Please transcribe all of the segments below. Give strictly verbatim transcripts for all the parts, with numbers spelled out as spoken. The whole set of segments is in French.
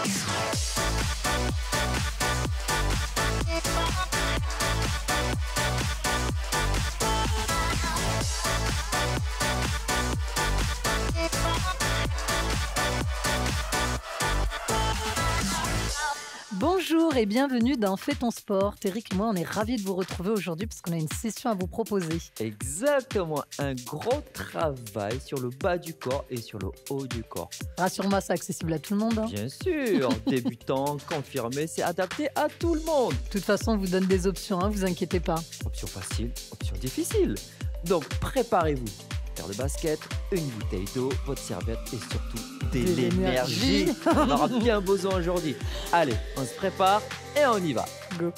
Bonjour et bienvenue dans Fais ton sport. Eric et moi, on est ravis de vous retrouver aujourd'hui parce qu'on a une session à vous proposer. Exactement, un gros travail sur le bas du corps et sur le haut du corps. Rassure-moi, c'est accessible à tout le monde. Hein. Bien sûr, débutant, confirmé, c'est adapté à tout le monde. De toute façon, on vous donne des options, hein, vous inquiétez pas. Option facile, option difficile. Donc préparez-vous. Paire de basket, une bouteille d'eau, votre serviette et surtout de, de l'énergie. On aura bien besoin aujourd'hui. Allez, on se prépare et on y va. Go.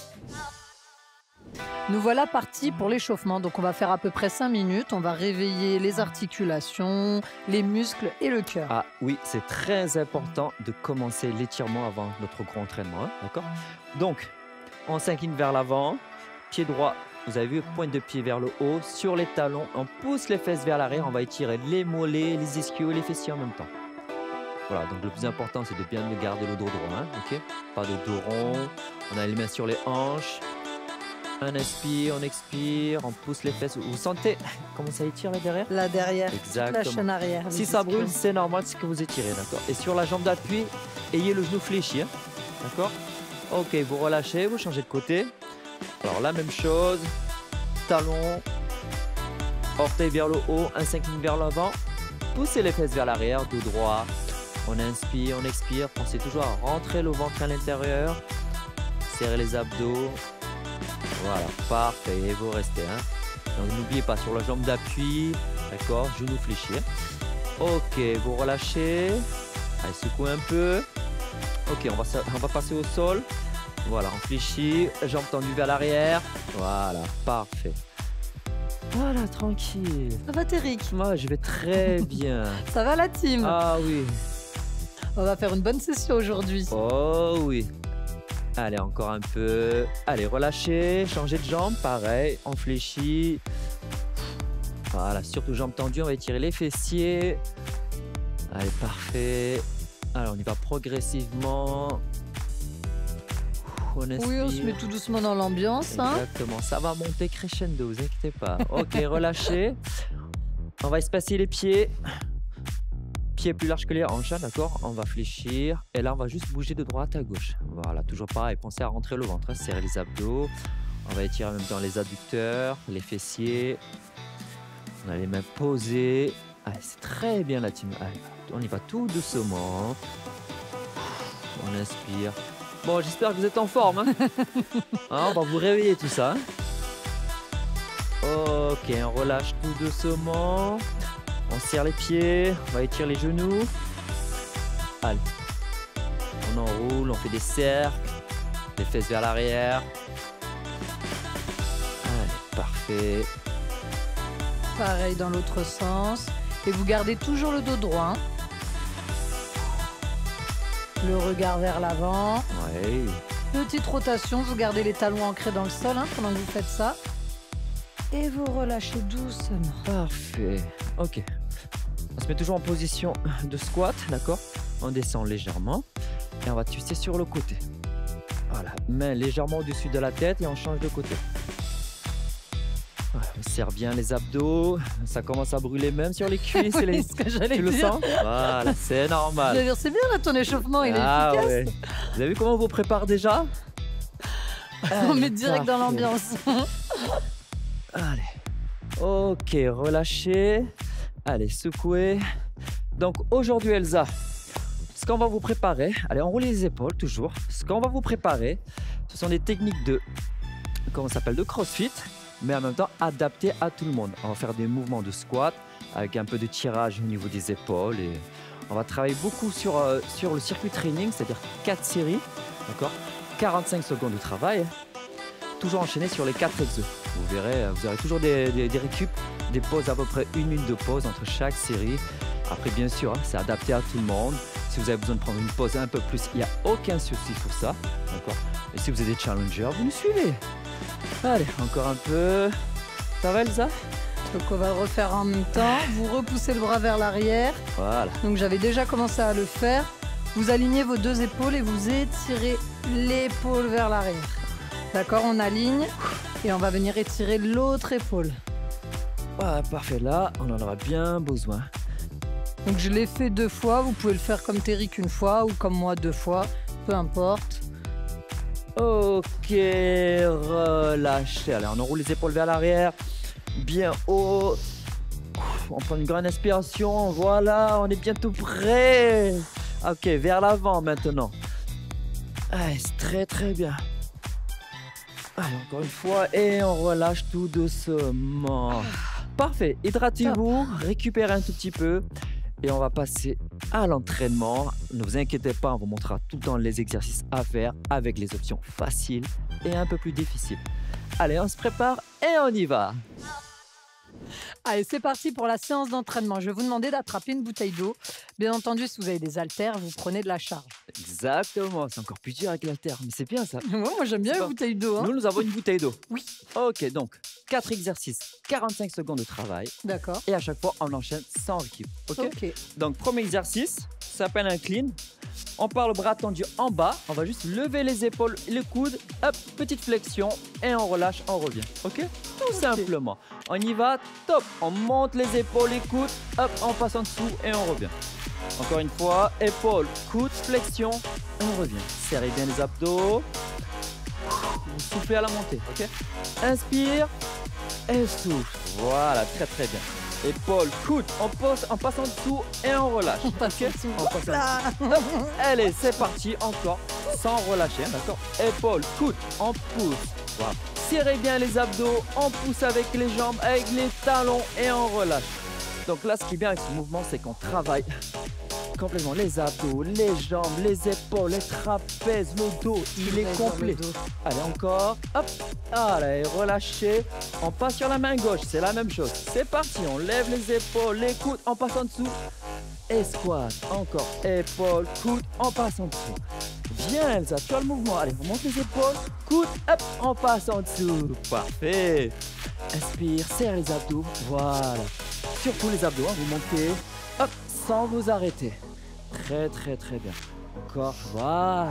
Nous voilà partis pour l'échauffement. Donc on va faire à peu près cinq minutes. On va réveiller les articulations, les muscles et le cœur. Ah oui, c'est très important de commencer l'étirement avant notre grand entraînement. Hein, d'accord ? Donc, on s'incline vers l'avant, pied droit. Vous avez vu, pointe de pied vers le haut, sur les talons, on pousse les fesses vers l'arrière, on va étirer les mollets, les ischios et les fessiers en même temps. Voilà, donc le plus important, c'est de bien garder le dos droit, hein, ok ? Pas de dos rond, on a les mains sur les hanches, on inspire, on expire, on pousse les fesses. Vous sentez comment ça étire là derrière ? Là derrière, exactement. La chaîne arrière. Si ça brûle, c'est normal, c'est que vous étirez, d'accord ? Et sur la jambe d'appui, ayez le genou fléchi, hein, d'accord ? Ok, vous relâchez, vous changez de côté. Alors la même chose, talon, orteil vers le haut, un s'incline vers l'avant, poussez les fesses vers l'arrière, dos droit, on inspire, on expire, pensez toujours à rentrer le ventre à l'intérieur, serrez les abdos, voilà, parfait, et vous restez. Hein. Donc n'oubliez pas sur la jambe d'appui, d'accord, genou fléchi. Ok, vous relâchez, allez secouez un peu, ok, on va, on va passer au sol. Voilà, on fléchit, jambes tendues vers l'arrière. Voilà, parfait. Voilà, tranquille. Ça va, Eric ? Moi, je vais très bien. Ça va, la team ? Ah oui. On va faire une bonne session aujourd'hui. Oh oui. Allez, encore un peu. Allez, relâchez, changez de jambe, pareil, on fléchit. Voilà, surtout jambes tendues, on va étirer les fessiers. Allez, parfait. Alors, on y va progressivement. On oui, on se met tout doucement dans l'ambiance. Exactement, hein. Ça va monter crescendo, vous inquiétez pas. Ok, relâchez. On va espacer les pieds. Pieds plus larges que les hanches, d'accord ? On va fléchir. Et là, on va juste bouger de droite à gauche. Voilà, toujours pareil. Pensez à rentrer le ventre, hein. Serrer les abdos. On va étirer en même temps les adducteurs, les fessiers. On a les mains posées. Allez, c'est très bien la team. Allez, on y va tout doucement. On inspire. Bon, j'espère que vous êtes en forme. Hein. Hein, on va vous réveiller tout ça. Hein. Ok, on relâche tout doucement. On serre les pieds, on va étirer les genoux. Allez. On enroule, on fait des cercles. Les fesses vers l'arrière. Allez, parfait. Pareil dans l'autre sens. Et vous gardez toujours le dos droit. Le regard vers l'avant. Ouais. Petite rotation, vous gardez les talons ancrés dans le sol hein, pendant que vous faites ça. Et vous relâchez doucement. Parfait. Ok. On se met toujours en position de squat, d'accord ? On descend légèrement et on va twister sur le côté. Voilà. Main légèrement au-dessus de la tête et on change de côté. Voilà, on serre bien les abdos, ça commence à brûler même sur les cuisses. Oui, les... ce que j'allais tu le dire. sens ? Voilà, c'est normal. Je veux dire, c'est bien là ton échauffement, il ah, est efficace. Ouais. Vous avez vu comment on vous prépare déjà ? On met direct dans l'ambiance. Allez. Ok, relâchez. Allez, secouez. Donc aujourd'hui Elsa, ce qu'on va vous préparer, allez, enroulez les épaules toujours. Ce qu'on va vous préparer, ce sont des techniques de, comment ça s'appelle, de crossfit, mais en même temps adaptées à tout le monde. On va faire des mouvements de squat avec un peu de tirage au niveau des épaules et on va travailler beaucoup sur, euh, sur le circuit training, c'est-à-dire quatre séries, d'accord, quarante-cinq secondes de travail, toujours enchaîné sur les quatre exos. Vous verrez, vous aurez toujours des, des, des récup, des pauses à peu près une minute de pause entre chaque série. Après, bien sûr, hein, c'est adapté à tout le monde. Si vous avez besoin de prendre une pause un peu plus, il n'y a aucun souci sur ça, d'accord. Et si vous êtes des challengers, vous nous suivez. Allez, encore un peu. Ça va, Elsa ? Donc on va le refaire en même temps. Vous repoussez le bras vers l'arrière. Voilà. Donc j'avais déjà commencé à le faire. Vous alignez vos deux épaules et vous étirez l'épaule vers l'arrière. D'accord, on aligne et on va venir étirer l'autre épaule. Voilà, parfait. Là, on en aura bien besoin. Donc je l'ai fait deux fois, vous pouvez le faire comme Terry qu'une fois ou comme moi deux fois, peu importe. Ok, relâchez. Allez, on enroule les épaules vers l'arrière, bien haut. On prend une grande inspiration, voilà, on est bientôt prêt. Ok, vers l'avant maintenant. Allez, c'est très très bien. Allez, encore une fois, et on relâche tout doucement. Parfait, hydratez-vous, récupérez un tout petit peu. Et on va passer à l'entraînement. Ne vous inquiétez pas, on vous montrera tout le temps les exercices à faire avec les options faciles et un peu plus difficiles. Allez, on se prépare et on y va. Allez, c'est parti pour la séance d'entraînement. Je vais vous demander d'attraper une bouteille d'eau. Bien entendu, si vous avez des haltères, vous prenez de la charge. Exactement, c'est encore plus dur avec l'haltère, mais c'est bien ça. Ouais, moi, j'aime bien C'est la pas- bouteille d'eau. Hein. Nous, nous avons une bouteille d'eau. Oui. Ok, donc quatre exercices, quarante-cinq secondes de travail. D'accord. Et à chaque fois, on enchaîne sans récup. Ok. Ok. Donc, premier exercice, ça s'appelle un clean. On part le bras tendu en bas. On va juste lever les épaules, les coudes. Hop, petite flexion. Et on relâche, on revient. Ok? Tout simplement. On y va. Top. On monte les épaules, les coudes. Hop, on passe en dessous et on revient. Encore une fois. Épaules, coudes, flexion. On revient. Serrez bien les abdos. Vous soufflez à la montée. Ok? Inspire. Et souffle. Voilà, très très bien. Épaules, coudes, on passe, on passe en dessous et on relâche. On passe Ok. en dessous. On passe en dessous. Là. Allez, c'est parti, encore, sans relâcher, hein, d'accord? Épaules, coudes, on pousse. Voilà. Serrez bien les abdos, on pousse avec les jambes, avec les talons et on relâche. Donc là, ce qui est bien avec ce mouvement, c'est qu'on travaille complètement les abdos, les jambes, les épaules, les trapèzes, le dos, il est Ouais, dans complet. le dos. Allez, encore. Hop. Allez, relâchez. On passe sur la main gauche, c'est la même chose. C'est parti, on lève les épaules, les coudes, on passe en dessous. Et squat. Encore. Épaules, coudes, on passe en dessous. Bien, Elsa, tu as le mouvement. Allez, on monte les épaules, coudes, hop, on passe en dessous. Parfait. Inspire, serre les abdos. Voilà. Surtout les abdos, hein, vous montez. Hop, sans vous arrêter. Très, très, très bien. Encore. Voilà.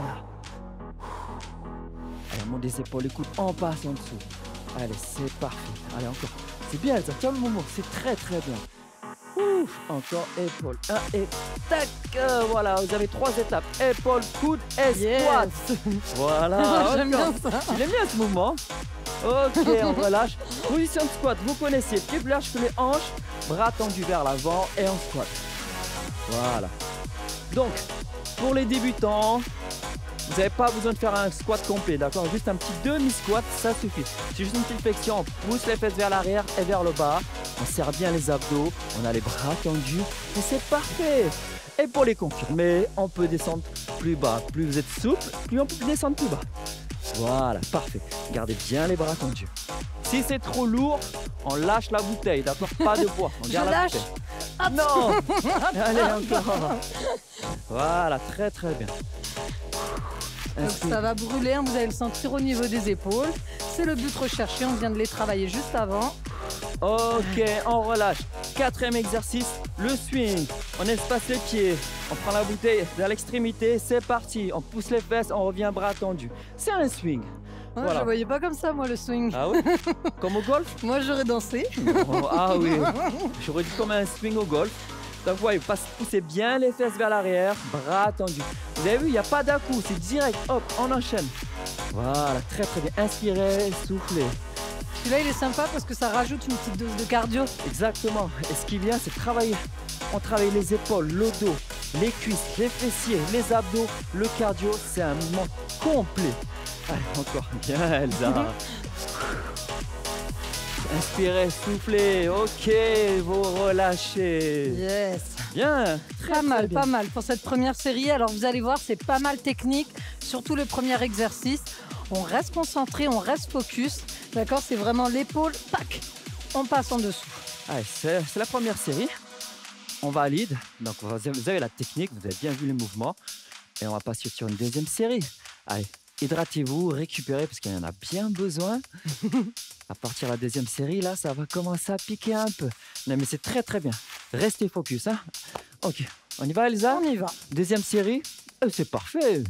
Allez, on monte les épaules, les coudes, on passe en dessous. Allez, c'est parfait. Allez, encore. C'est bien, ça tient le moment. C'est très, très bien. Ouf, encore épaule. Un et tac. Euh, voilà, vous avez trois étapes. Épaule, coude et Yes. squat. Voilà. J'aime bien encore. ça. Il aime bien ce mouvement. Ok, on relâche. Position de squat, vous connaissez. Pieds plus larges que les hanches. Bras tendus vers l'avant et on squat. Voilà. Donc, pour les débutants, vous n'avez pas besoin de faire un squat complet, d'accord? Juste un petit demi-squat, ça suffit. C'est juste une petite flexion, on pousse les fesses vers l'arrière et vers le bas. On serre bien les abdos, on a les bras tendus et c'est parfait. Et pour les confirmer, on peut descendre plus bas. Plus vous êtes souple, plus on peut descendre plus bas. Voilà, parfait. Gardez bien les bras tendus. Si c'est trop lourd, on lâche la bouteille, d'accord? Pas de poids, on Je garde la lâche. bouteille. Non. Allez, encore. Voilà, très très bien. Donc Inspire. ça va brûler, hein, vous allez le sentir au niveau des épaules. C'est le but recherché, on vient de les travailler juste avant. Ok, on relâche. Quatrième exercice, le swing. On espace les pieds. On prend la bouteille vers l'extrémité. C'est parti. On pousse les fesses, on revient bras tendus. C'est un swing. Ouais, Voilà. Je voyais pas comme ça, moi, le swing. Ah oui? Comme au golf? Moi, j'aurais dansé. Oh, ah oui. J'aurais dit comme un swing au golf. Donc, vous voyez, passe- poussez bien les fesses vers l'arrière, bras tendus. Vous avez vu, il n'y a pas d'un-coup, c'est direct. Hop, on enchaîne. Voilà, très très bien. Inspirez, soufflez. Celui-là, il est sympa parce que ça rajoute une petite dose de cardio. Exactement. Et ce qui vient, c'est de travailler. On travaille les épaules, le dos, les cuisses, les fessiers, les abdos, le cardio. C'est un mouvement complet. Allez, encore. Bien, Elsa. Inspirez, soufflez. Ok, vous relâchez. Yes. Bien. Très, Pas très mal, bien. pas mal pour cette première série. Alors, vous allez voir, c'est pas mal technique, surtout le premier exercice. On reste concentré, on reste focus. D'accord? C'est vraiment l'épaule, pac, on passe en dessous. Allez, c'est c'est la première série. On valide. Donc, vous avez vous avez la technique, vous avez bien vu les mouvements. Et on va passer sur une deuxième série. Allez, hydratez-vous, récupérez parce qu'il y en a bien besoin. À partir de la deuxième série, là, ça va commencer à piquer un peu. Non, mais c'est très, très bien. Restez focus, hein. Ok, on y va, Elsa? On y va. Deuxième série. Eh, c'est parfait.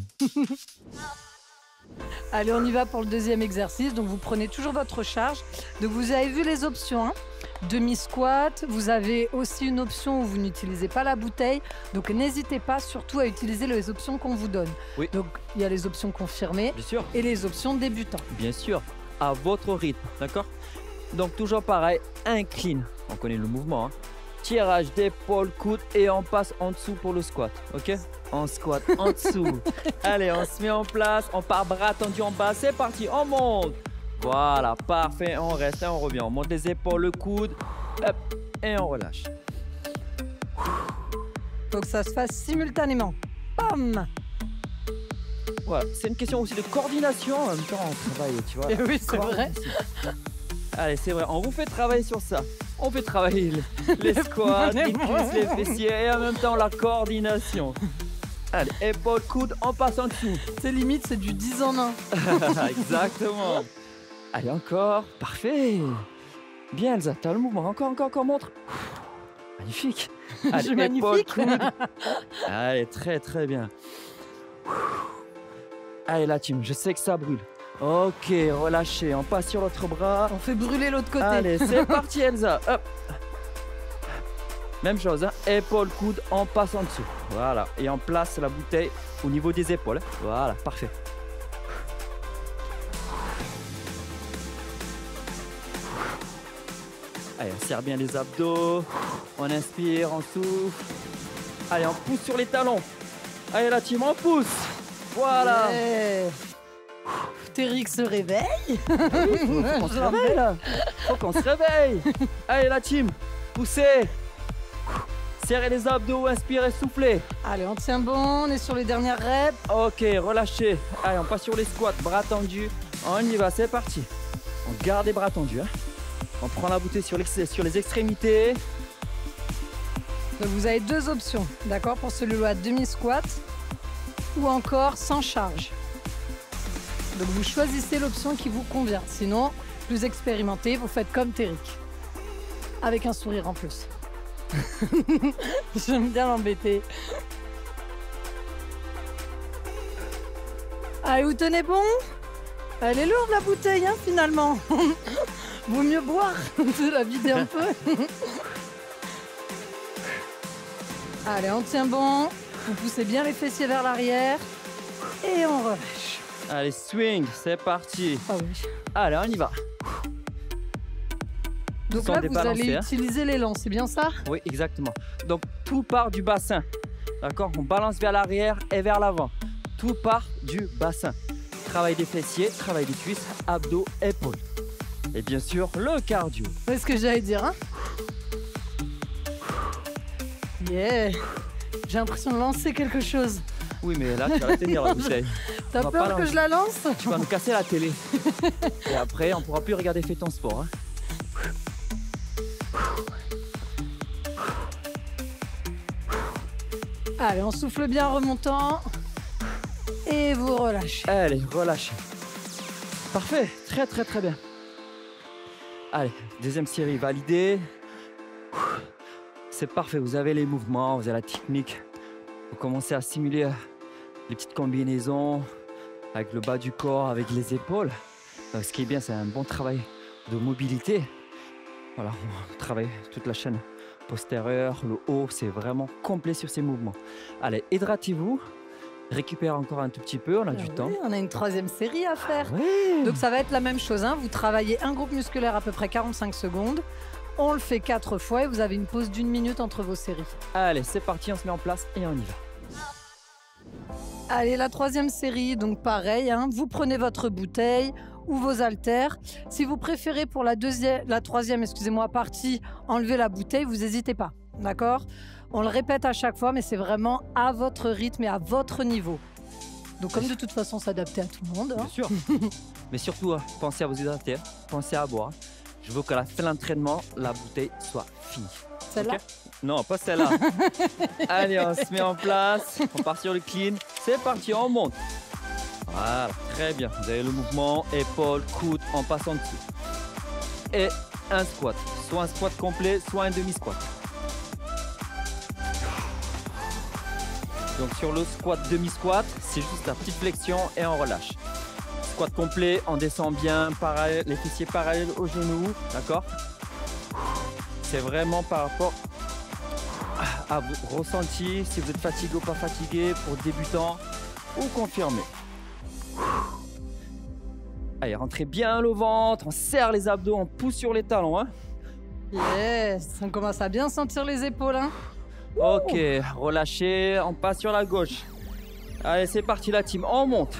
Allez, on y va pour le deuxième exercice. Donc, vous prenez toujours votre charge. Donc, vous avez vu les options. Hein. Demi-squat. Vous avez aussi une option où vous n'utilisez pas la bouteille. Donc, n'hésitez pas surtout à utiliser les options qu'on vous donne. Oui. Donc, il y a les options confirmées Bien sûr. et les options débutants. Bien sûr, à votre rythme, d'accord? Donc, toujours pareil, incline. On connaît le mouvement. Hein. Tirage d'épaule, coude et on passe en dessous pour le squat, ok? On squat en dessous. Allez, on se met en place, on part bras tendus en bas, c'est parti, on monte. Voilà, parfait, on reste et on revient. On monte les épaules, le coude, hop, et on relâche. Faut que ça se fasse simultanément. Bam! Voilà, c'est une question aussi de coordination. En même temps, on travaille, tu vois. Et oui, c'est vrai. Allez, c'est vrai, on vous fait travailler sur ça. On fait travailler les, les squats, les cuisses, les fessiers et en même temps la coordination. Allez, épaules, coude, on passe en dessous. C'est limite, c'est du dix en un. Exactement. Allez, encore. Parfait. Bien, Elsa, t'as le mouvement. Encore, encore, encore, montre. Magnifique. Allez, Je suis épaules, magnifique. coude. Allez, très, très bien. Allez, la team, je sais que ça brûle. Ok, relâchez. On passe sur l'autre bras. On fait brûler l'autre côté. Allez, c'est parti, Elsa. Hop. Même chose, hein. Épaule, coude, on passe en dessous. Voilà. Et on place la bouteille au niveau des épaules. Voilà, parfait. Allez, on serre bien les abdos. On inspire, on souffle. Allez, on pousse sur les talons. Allez, la team, on pousse. Voilà. Ouais. Téric se réveille. Ah oui, faut, faut qu'on se réveille là. Faut qu'on se réveille. Allez, la team, poussez. Serrez les abdos, inspirez, soufflez. Allez, on tient bon, on est sur les dernières reps. Ok, relâchez. Allez, on passe sur les squats, bras tendus. On y va, c'est parti. On garde les bras tendus. Hein. On prend la bouteille sur, sur les extrémités. Donc vous avez deux options, d'accord, pour celui-là, demi-squat ou encore sans charge. Donc vous choisissez l'option qui vous convient. Sinon, plus expérimenté, vous faites comme Téric. Avec un sourire en plus. J'aime bien l'embêter. Allez, vous tenez bon? Elle est lourde la bouteille, hein, finalement. Vaut mieux boire, de la vider un peu. Allez, on tient bon. Vous poussez bien les fessiers vers l'arrière. Et on relâche. Allez, swing, c'est parti. Ah oui. Allez, on y va. Donc Sans là, vous débalancer, allez hein. utiliser l'élan, c'est bien ça? Oui, exactement. Donc, tout part du bassin. D'accord? On balance vers l'arrière et vers l'avant. Tout part du bassin. Travail des fessiers, travail des cuisses, abdos, épaules. Et bien sûr, le cardio. C'est ce que j'allais dire, hein? Yeah! J'ai l'impression de lancer quelque chose. Oui, mais là, tu vas la tenir la bouteille. T'as On va peur pas que lancer. je la lance? Tu vas nous casser la télé. Et après, on pourra plus regarder Fais ton sport. Hein. Allez, on souffle bien en remontant. Et vous relâchez. Allez, relâchez. Parfait, très très très bien. Allez, deuxième série validée. C'est parfait, vous avez les mouvements, vous avez la technique. Vous commencez à simuler euh, les petites combinaisons avec le bas du corps, avec les épaules. Donc, ce qui est bien, c'est un bon travail de mobilité. Voilà, on travaille toute la chaîne postérieure, le haut, c'est vraiment complet sur ces mouvements. Allez, hydratez-vous, récupérez encore un tout petit peu, on a Ah du oui, temps. on a une troisième série à faire. Ouais. Donc ça va être la même chose, hein. Vous travaillez un groupe musculaire à peu près quarante-cinq secondes. On le fait quatre fois et vous avez une pause d'une minute entre vos séries. Allez, c'est parti, on se met en place et on y va. Allez, la troisième série, donc pareil, hein. Vous prenez votre bouteille ou vos haltères. Si vous préférez pour la deuxième, la troisième, excusez-moi, partie, enlever la bouteille, vous n'hésitez pas, d'accord? On le répète à chaque fois, mais c'est vraiment à votre rythme et à votre niveau. Donc comme de toute façon, s'adapter à tout le monde. Hein. Bien sûr. Mais surtout, hein, pensez à vous hydrater, hein. Pensez à boire. Je veux qu'à la fin de l'entraînement, la bouteille soit finie. Celle-là? Ok? Non, pas celle-là. Allez, on se met en place. On part sur le clean. C'est parti, on monte. Voilà, très bien. Vous avez le mouvement, épaule, coude, on passe en dessous. Et un squat. Soit un squat complet, soit un demi-squat. Donc sur le squat demi-squat, c'est juste la petite flexion et on relâche. Squat complet, on descend bien, parallèle, les fessiers parallèles aux genoux, d'accord? C'est vraiment par rapport à vos ressentis, si vous êtes fatigué ou pas fatigué, pour débutants ou confirmés. Allez, rentrez bien le ventre, on serre les abdos, on pousse sur les talons. Hein. Yes, on commence à bien sentir les épaules. Hein. Ok, relâchez, on passe sur la gauche. Allez, c'est parti la team, on monte.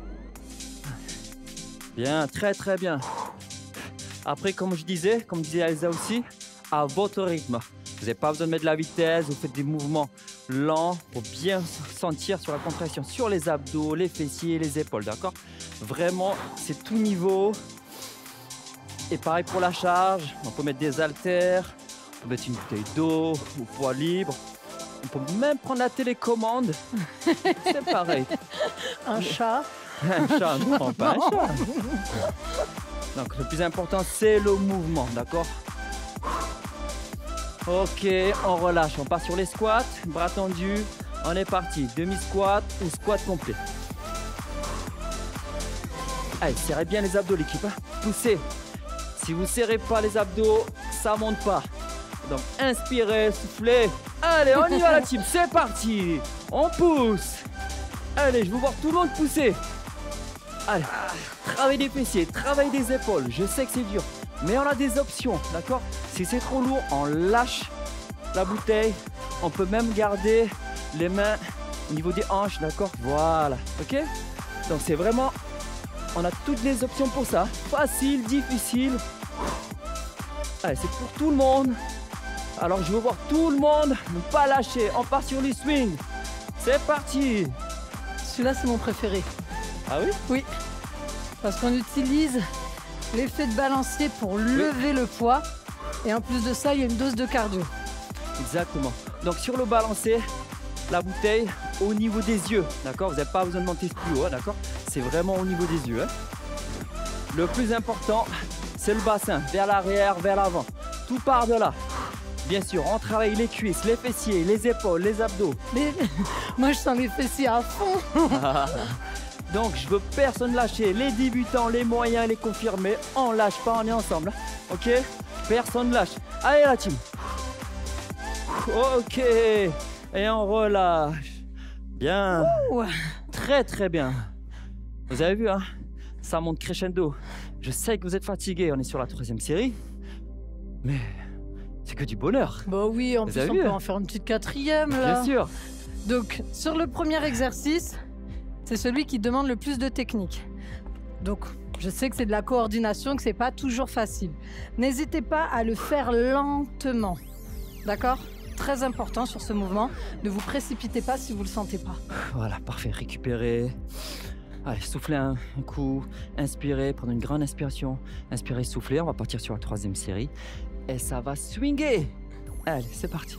Bien, très très bien. Après, comme je disais, comme disait Elsa aussi, à votre rythme. Vous n'avez pas besoin de mettre de la vitesse, vous faites des mouvements lents pour bien sentir sur la contraction, sur les abdos, les fessiers, les épaules, d'accord? Vraiment, c'est tout niveau. Et pareil pour la charge, on peut mettre des haltères, on peut mettre une bouteille d'eau ou poids libre. On peut même prendre la télécommande, c'est pareil. Un chat. Un chat, non, pas un chat. Donc le plus important, c'est le mouvement, d'accord? Ok, on relâche, on part sur les squats, bras tendus, on est parti. Demi-squat ou squat complet. Allez, serrez bien les abdos l'équipe, hein. Poussez. Si vous ne serrez pas les abdos, ça ne monte pas. Donc inspirez, soufflez. Allez, on y va la team, c'est parti. On pousse. Allez, je veux voir tout le monde pousser. Allez, travail des fessiers, travail des épaules. Je sais que c'est dur, mais on a des options, d'accord? Si c'est trop lourd, on lâche la bouteille. On peut même garder les mains au niveau des hanches, d'accord? Voilà, ok? Donc c'est vraiment, on a toutes les options pour ça. Facile, difficile. Allez, c'est pour tout le monde. Alors je veux voir tout le monde ne pas lâcher. On part sur les swings. C'est parti. Celui-là, c'est mon préféré. Ah oui? Oui, parce qu'on utilise l'effet de balancier pour lever oui. le poids. Et en plus de ça, il y a une dose de cardio. Exactement. Donc sur le balancier, la bouteille au niveau des yeux. D'accord? Vous n'avez pas besoin de monter plus haut, d'accord? C'est vraiment au niveau des yeux. Hein. Le plus important, c'est le bassin. Vers l'arrière, vers l'avant. Tout part de là. Bien sûr, on travaille les cuisses, les fessiers, les épaules, les abdos. Les... Moi, je sens les fessiers à fond. Donc, je veux personne lâcher. Les débutants, les moyens, les confirmés. On lâche pas, on est ensemble. Ok? Personne lâche. Allez, la team. Ok. Et on relâche. Bien. Ouh. Très, très bien. Vous avez vu, hein? Ça monte crescendo. Je sais que vous êtes fatigués. On est sur la troisième série. Mais... c'est que du bonheur. Bah oui, en Vous plus on vu, peut hein? en faire une petite quatrième là. Bien sûr. Donc sur le premier exercice, c'est celui qui demande le plus de technique. Donc je sais que c'est de la coordination, que c'est pas toujours facile. N'hésitez pas à le faire lentement. D'accord? Très important sur ce mouvement. Ne vous précipitez pas si vous le sentez pas. Voilà, parfait. Récupérez. Allez, soufflez un, un coup. Inspirez, prenez une grande inspiration. Inspirez, soufflez. On va partir sur la troisième série. Et ça va swinger. Allez, c'est parti.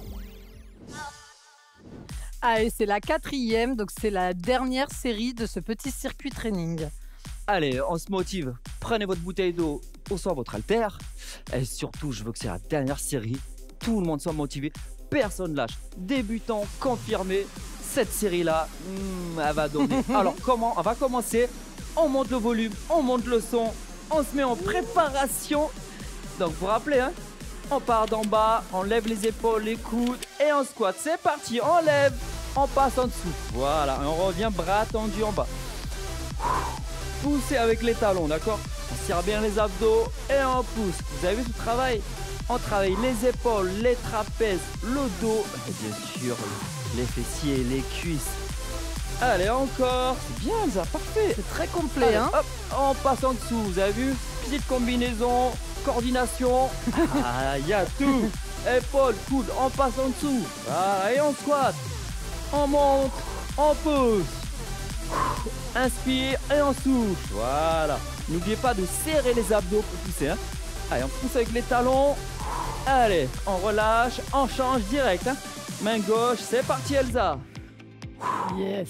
Allez, c'est la quatrième, donc c'est la dernière série de ce petit circuit training. Allez, on se motive. Prenez votre bouteille d'eau ou soit votre haltère. Et surtout, je veux que c'est la dernière série. Tout le monde soit motivé. Personne lâche. Débutant, confirmé. Cette série-là, hmm, elle va donner. Alors, comment? On va commencer. On monte le volume, on monte le son. On se met en préparation. Donc, vous vous rappelez, hein? On part d'en bas, on lève les épaules, les coudes et on squat. C'est parti, on lève, on passe en dessous. Voilà, et on revient bras tendus en bas. Poussez avec les talons, d'accord? On serre bien les abdos et on pousse. Vous avez vu ce travail? On travaille les épaules, les trapèzes, le dos et bien sûr les fessiers, les cuisses. Allez, encore. C'est bien ça, parfait. C'est très complet. Allez, hein? Hop, on passe en dessous, vous avez vu? Petite combinaison. Coordination, ah, il y a tout. Épaules, coudes, on passe en dessous. Voilà, et on squat. On monte, on pousse. Inspire et on souffle. Voilà. N'oubliez pas de serrer les abdos pour pousser. Hein. Allez, on pousse avec les talons. Allez, on relâche, on change direct. Hein. Main gauche, c'est parti Elsa. Yes.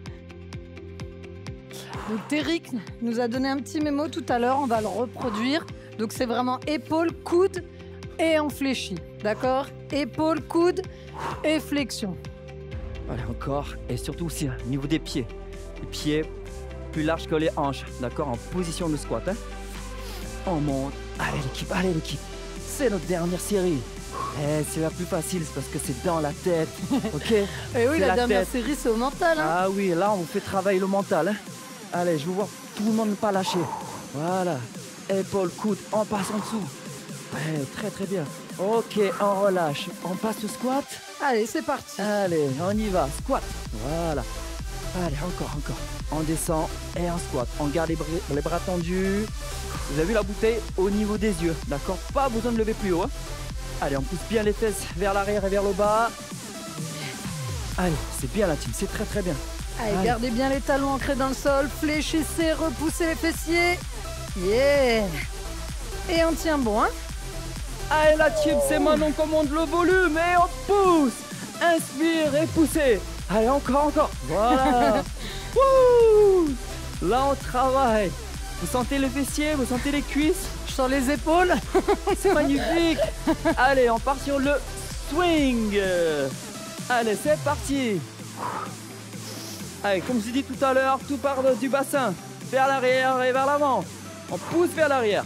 Donc Téric nous a donné un petit mémo tout à l'heure, on va le reproduire. Donc c'est vraiment épaule, coude et en fléchi. D'accord? Épaule, coude et flexion. Allez, encore. Et surtout aussi, au niveau des pieds. Les pieds plus larges que les hanches. D'accord? En position de squat. Hein? On monte. Allez, l'équipe. Allez, l'équipe. C'est notre dernière série. Eh, c'est la plus facile, c'est parce que c'est dans la tête. Ok? Et oui, la, la dernière tête. série, c'est au mental. Hein. Ah oui, là, on vous fait travailler le mental. Hein? Allez, je veux voir tout le monde ne pas lâcher. Voilà. Épaule, coude, on passe en dessous. Ouais, très très bien. Ok, on relâche. On passe au squat. Allez, c'est parti. Allez, on y va. Squat. Voilà. Allez, encore, encore. On descend et on squat. On garde les bras, les bras tendus. Vous avez vu la bouteille au niveau des yeux. D'accord? Pas besoin de lever plus haut. Hein? Allez, on pousse bien les fesses vers l'arrière et vers le bas. Allez, c'est bien la team. C'est très très bien. Allez, Allez. gardez bien les talons ancrés dans le sol. Fléchissez, repoussez les fessiers. Yeah. Et on tient bon, hein? Allez, la team, c'est maintenant qu'on monte le volume et on pousse. Inspire et poussez. Allez, encore, encore. Voilà. Wouh. Là, on travaille. Vous sentez les fessiers, vous sentez les cuisses? Je sens les épaules. C'est magnifique. Allez, on part sur le swing. Allez, c'est parti. Allez, comme je dis tout à l'heure, tout part du bassin vers l'arrière et vers l'avant. On pousse vers l'arrière.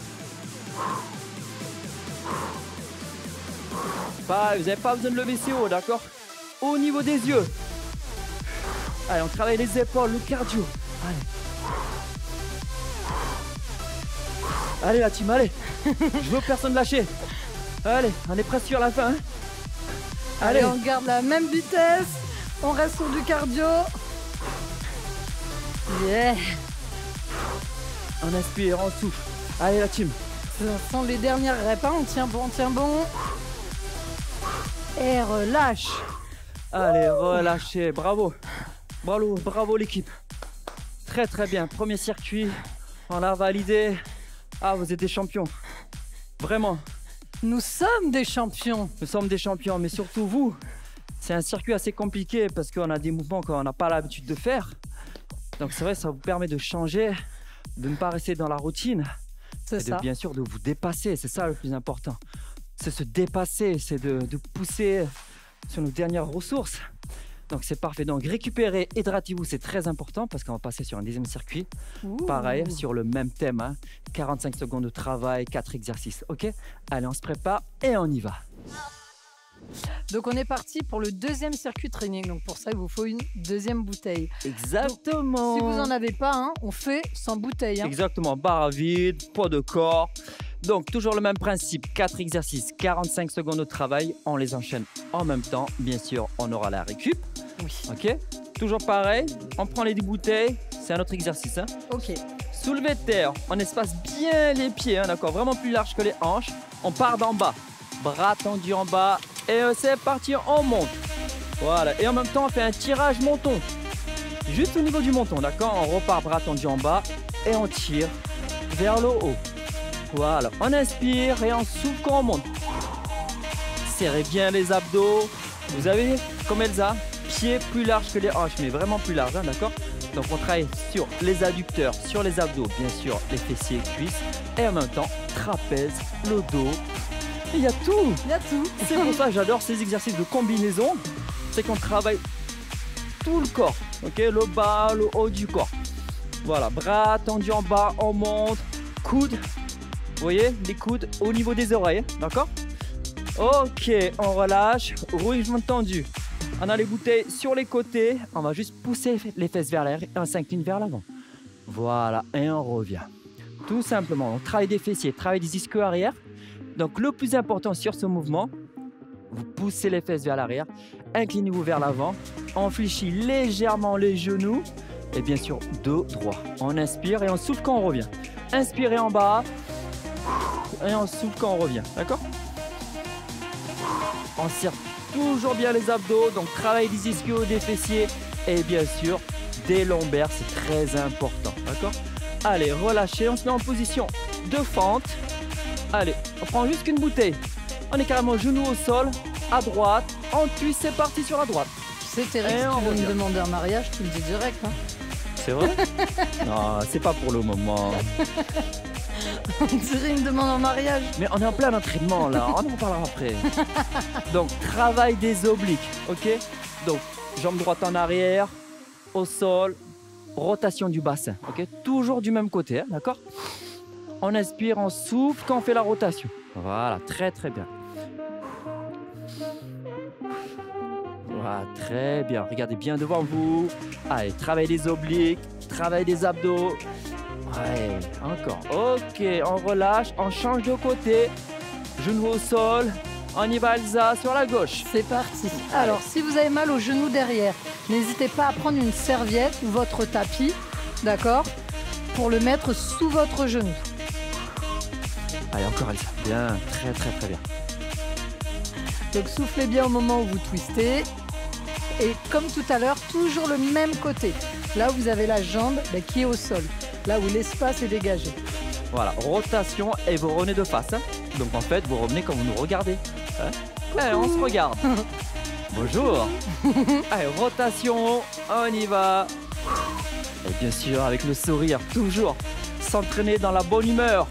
Pareil, vous n'avez pas besoin de lever si haut, d'accord? Au niveau des yeux. Allez, on travaille les épaules, le cardio. Allez. Allez la team, allez. Je veux personne lâcher. Allez, on est presque sur la fin. Hein? Allez. Allez, on garde la même vitesse. On reste sur du cardio. Yeah. on inspire, on souffle. Allez la team. Ce sont les dernières reps, hein. On tient bon, on tient bon. Et relâche. Allez, relâchez, bravo. Bravo, bravo l'équipe. Très très bien, premier circuit, on l'a validé. Ah, vous êtes des champions. Vraiment, Nous sommes des champions. nous sommes des champions, mais surtout vous. C'est un circuit assez compliqué parce qu'on a des mouvements qu'on n'a pas l'habitude de faire. Donc c'est vrai, ça vous permet de changer, de ne pas rester dans la routine. C'est Et de, ça. bien sûr, de vous dépasser, c'est ça le plus important. C'est se dépasser, c'est de, de pousser sur nos dernières ressources. Donc c'est parfait. Donc récupérer, hydratez-vous, c'est très important parce qu'on va passer sur un deuxième circuit. Ouh. Pareil, sur le même thème, hein. quarante-cinq secondes de travail, quatre exercices. Ok? Allez, on se prépare et on y va. Donc on est parti pour le deuxième circuit training. Donc pour ça, il vous faut une deuxième bouteille. Exactement. Si vous n'en avez pas, hein, on fait sans bouteille. Hein. Exactement, barre à vide, poids de corps. Donc toujours le même principe, quatre exercices, quarante-cinq secondes de travail, on les enchaîne en même temps. Bien sûr, on aura la récup. Oui. Ok? Toujours pareil, on prend les dix bouteilles, c'est un autre exercice. Hein. Ok. Soulevé de terre, on espace bien les pieds, hein, d'accord? Vraiment plus large que les hanches. On part d'en bas, bras tendus en bas et euh, c'est parti, on monte. Voilà, et en même temps on fait un tirage menton. Juste au niveau du menton, d'accord? On repart bras tendus en bas et on tire vers le haut. Voilà, on inspire et on souffle quand on monte. Serrez bien les abdos. Vous avez, comme Elsa, pieds plus larges que les hanches, mais vraiment plus larges, hein, d'accord? Donc on travaille sur les adducteurs, sur les abdos, bien sûr, les fessiers, cuisses, et en même temps, trapèze, le dos. Il y a tout. Il y a tout. C'est pour ça que j'adore ces exercices de combinaison. C'est qu'on travaille tout le corps, ok? Le bas, le haut du corps. Voilà, bras tendus en bas, on monte, coudes. Vous voyez, les coudes au niveau des oreilles, d'accord? Ok, on relâche, roulement tendu. On a les bouteilles sur les côtés, on va juste pousser les fesses vers l'arrière et on s'incline vers l'avant. Voilà, et on revient. Tout simplement, on travaille des fessiers, travaille des ischios arrière. Donc le plus important sur ce mouvement, vous poussez les fesses vers l'arrière, inclinez-vous vers l'avant, on fléchit légèrement les genoux et bien sûr dos droit. On inspire et on souffle quand on revient. Inspirez en bas et on souffle quand on revient, d'accord? On serre toujours bien les abdos, donc travail des ischios, des fessiers et bien sûr des lombaires, c'est très important, d'accord? Allez, relâchez, on se met en position de fente. Allez, on prend juste une bouteille. On est carrément genou au sol, à droite, en cuisse, c'est parti sur la droite. Tu sais, Thérèse, Et si on tu veux revient. me demander un mariage, tu le dis direct. Hein. C'est vrai? Non, c'est pas pour le moment. On dirait une demande en mariage. Mais on est en plein entraînement là, on en parlera après. Donc, travail des obliques, ok? Donc, jambe droite en arrière, au sol, rotation du bassin. Ok, toujours du même côté, hein, d'accord? On inspire, on souffle quand on fait la rotation. Voilà, très très bien. Voilà, très bien. Regardez bien devant vous. Allez, travaillez les obliques, travaillez les abdos. Ouais, encore. Ok, on relâche, on change de côté. Genou au sol. On y va, Elsa, sur la gauche. C'est parti. Alors, si vous avez mal au genou derrière, n'hésitez pas à prendre une serviette ou votre tapis, d'accord, pour le mettre sous votre genou. Allez, encore Elsa. Bien, très très très bien. Donc, soufflez bien au moment où vous twistez. Et comme tout à l'heure, toujours le même côté. Là où vous avez la jambe ben, qui est au sol. Là où l'espace est dégagé. Voilà, rotation et vous revenez de face. Hein. Donc en fait, vous revenez quand vous nous regardez. Hein. Allez, on se regarde. Bonjour. Allez, rotation, on y va. Et bien sûr, avec le sourire, toujours s'entraîner dans la bonne humeur.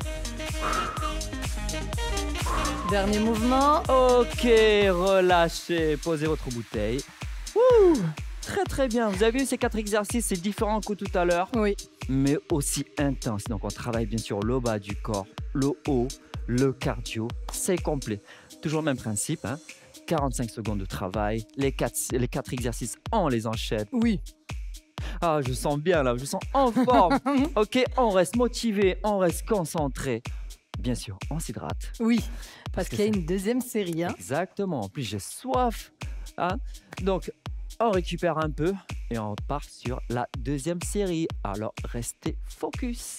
Dernier mouvement. Ok, relâchez, posez votre bouteille. Ouh, très très bien. Vous avez vu ces quatre exercices, c'est différent que tout à l'heure. Oui. Mais aussi intense. Donc on travaille bien sûr le bas du corps, le haut, le cardio. C'est complet. Toujours le même principe. Hein. quarante-cinq secondes de travail. Les quatre, les quatre exercices, on les enchaîne. Oui. Ah, je sens bien là, je sens en forme. Ok, on reste motivé, on reste concentré. Bien sûr, on s'hydrate. Oui, parce, parce qu'il y a c'est... une deuxième série. Hein. Exactement. En plus, j'ai soif. Hein. Donc, on récupère un peu et on part sur la deuxième série. Alors, restez focus.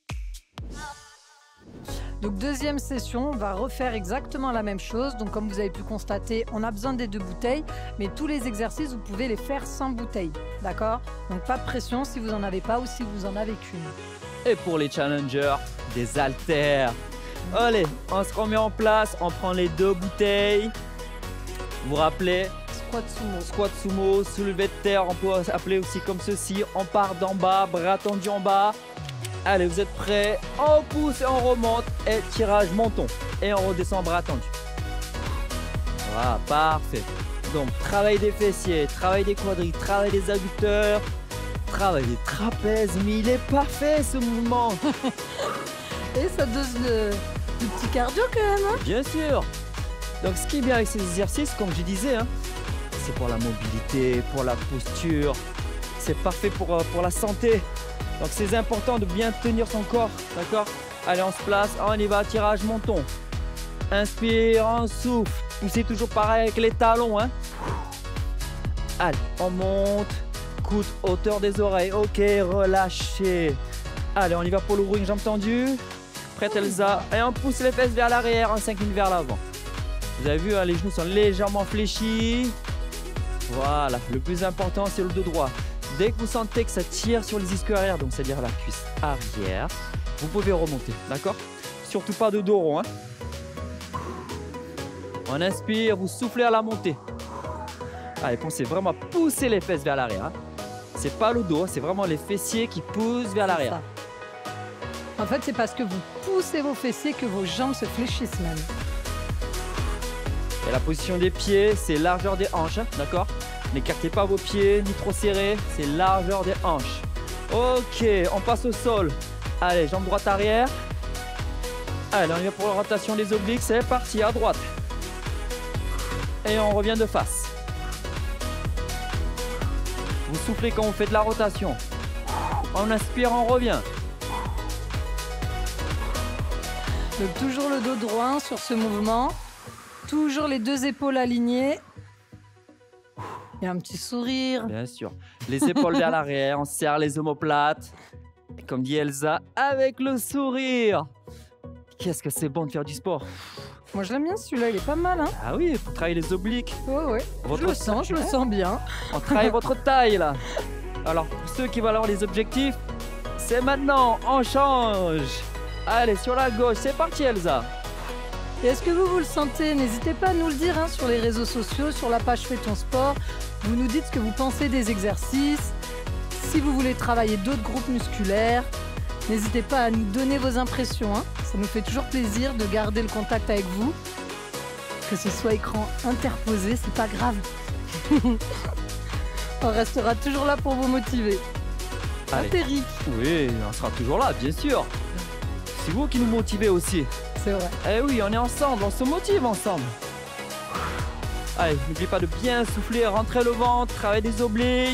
Donc, deuxième session, on va refaire exactement la même chose. Donc, comme vous avez pu constater, on a besoin des deux bouteilles, mais tous les exercices, vous pouvez les faire sans bouteille. D'accord? Donc, pas de pression si vous n'en avez pas ou si vous en avez qu'une. Et pour les challengers, des haltères. Allez, on se remet en place, on prend les deux bouteilles. Vous vous rappelez? Squat sumo. Squat sumo, soulevé de terre, on peut appeler aussi comme ceci. On part d'en bas, bras tendus en bas. Allez, vous êtes prêts? On pousse et on remonte. Et tirage menton. Et on redescend bras tendus. Voilà, parfait. Donc, travail des fessiers, travail des quadris, travail des adducteurs, travail des trapèzes. Mais il est parfait ce mouvement. Et ça dose le, le petit cardio quand même. Hein? Bien sûr. Donc, ce qui est bien avec ces exercices, comme je disais, hein, c'est pour la mobilité, pour la posture. C'est parfait pour, pour la santé. Donc, c'est important de bien tenir son corps. D'accord? Allez, on se place. On y va. Tirage menton. Inspire, on souffle. C'est toujours pareil avec les talons. Hein. Allez, on monte. Coude, hauteur des oreilles. Ok, relâchez. Allez, on y va pour le rowing, jambes tendues. Prête, Elsa. Et on pousse les fesses vers l'arrière. On s'incline vers l'avant. Vous avez vu, hein, les genoux sont légèrement fléchis. Voilà, le plus important, c'est le dos droit. Dès que vous sentez que ça tire sur les ischios arrière, donc c'est-à-dire la cuisse arrière, vous pouvez remonter, d'accord? Surtout pas de dos rond. Hein. On inspire, vous soufflez à la montée. Allez, pensez vraiment à pousser les fesses vers l'arrière. Hein. C'est pas le dos, c'est vraiment les fessiers qui poussent vers l'arrière. En fait, c'est parce que vous poussez vos fessiers que vos jambes se fléchissent même. Et la position des pieds, c'est largeur des hanches, hein, d'accord? N'écartez pas vos pieds, ni trop serrés, c'est largeur des hanches. Ok, on passe au sol. Allez, jambe droite arrière. Allez, on y va pour la rotation des obliques, c'est parti, à droite. Et on revient de face. Vous soufflez quand vous faites la rotation. On inspire, on revient. Donc toujours le dos droit sur ce mouvement. Toujours les deux épaules alignées. Et un petit sourire. Bien sûr. Les épaules vers l'arrière, on serre les omoplates. Et comme dit Elsa, avec le sourire. Qu'est-ce que c'est bon de faire du sport. Moi je l'aime bien celui-là, il est pas mal. Hein. Ah oui, il faut travailler les obliques. Ouais, ouais. Votre je le sens, je le sens bien. On travaille votre taille là. Alors pour ceux qui veulent avoir les objectifs, c'est maintenant, on change. Allez, sur la gauche, c'est parti Elsa. Et est-ce que vous, vous le sentez? N'hésitez pas à nous le dire hein, sur les réseaux sociaux, sur la page Fais ton sport. Vous nous dites ce que vous pensez des exercices. Si vous voulez travailler d'autres groupes musculaires, n'hésitez pas à nous donner vos impressions. Hein. Ça nous fait toujours plaisir de garder le contact avec vous. Que ce soit écran interposé, c'est pas grave. On restera toujours là pour vous motiver. Allez. Eric. Oui, on sera toujours là, bien sûr. C'est vous qui nous motivez aussi. C'est vrai. Eh oui, on est ensemble, on se motive ensemble. Allez, n'oubliez pas de bien souffler, rentrer le ventre, travailler des obliques.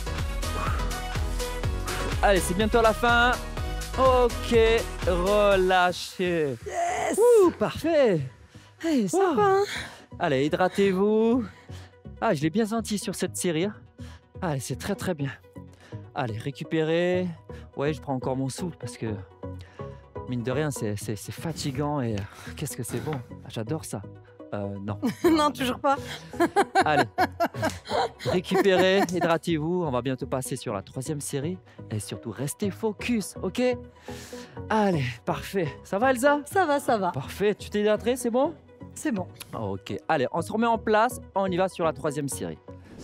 Allez, c'est bientôt la fin. Ok, relâchez. Yes. Ouh, parfait. Hey, sympa, Wow. hein. Allez, hydratez-vous. Ah, je l'ai bien senti sur cette série. Hein. Allez, c'est très très bien. Allez, récupérez. Ouais, je prends encore mon souffle parce que, mine de rien, c'est c'est- c'est fatigant et euh, qu'est-ce que c'est bon. Ah, j'adore ça. Euh, non. Non, toujours pas. Allez, récupérez, hydratez-vous. On va bientôt passer sur la troisième série. Et surtout, restez focus, ok? Allez, parfait. Ça va, Elsa? Ça va, ça va. Parfait. Tu t'es hydraté, c'est bon? C'est bon. Ok. Allez, on se remet en place. On y va sur la troisième série.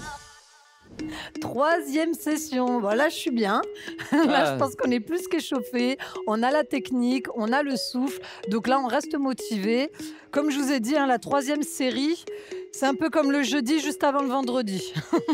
Troisième session. Voilà, je suis bien. Là, Ah. je pense qu'on est plus qu'échauffé. On a la technique, on a le souffle. Donc là, on reste motivé. Comme je vous ai dit, hein, la troisième série, c'est un peu comme le jeudi juste avant le vendredi.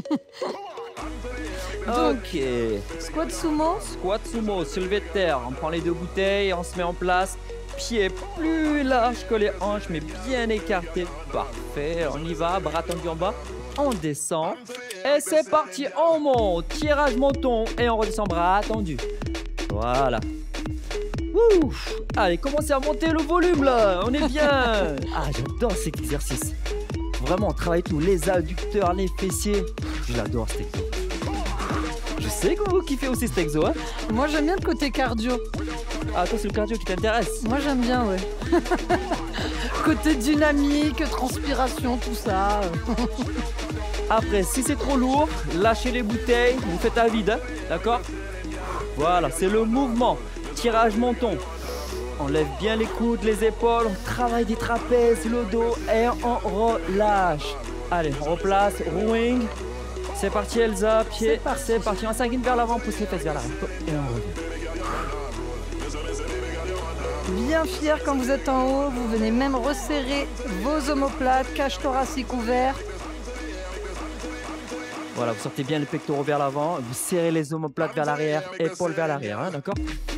Donc, Ok. squat sumo. Squat sumo, soulevé de terre. On prend les deux bouteilles, on se met en place. Pieds plus larges que les hanches, mais bien écartés. Parfait. On y va. Bras tendus en bas. On descend. Et c'est parti. On monte. Tirage menton. Et on redescend bras tendus. Voilà. Ouf. Allez, commencez à monter le volume là. On est bien. Ah, j'adore cet exercice. Vraiment, on travaille tous les adducteurs, les fessiers. Je l'adore cet exo. Je sais que vous kiffez aussi cet exo, hein. Moi, j'aime bien le côté cardio. Ah, toi, c'est le cardio qui t'intéresse. Moi, j'aime bien, ouais. Côté dynamique, transpiration, tout ça. Après, si c'est trop lourd, lâchez les bouteilles, vous faites à vide, hein, d'accord? Voilà, c'est le mouvement. Tirage menton. On lève bien les coudes, les épaules, on travaille des trapèzes, le dos et on relâche. Allez, on replace, rowing. C'est parti Elsa, pied, C'est parti. c'est parti. On s'incline vers l'avant, pousse les fesses vers l'avant. Et on revient. Bien fier quand vous êtes en haut, vous venez même resserrer vos omoplates, cage thoracique ouverte. Voilà, vous sortez bien les pectoraux vers l'avant, vous serrez les omoplates vers l'arrière, épaules vers l'arrière, hein, d'accord?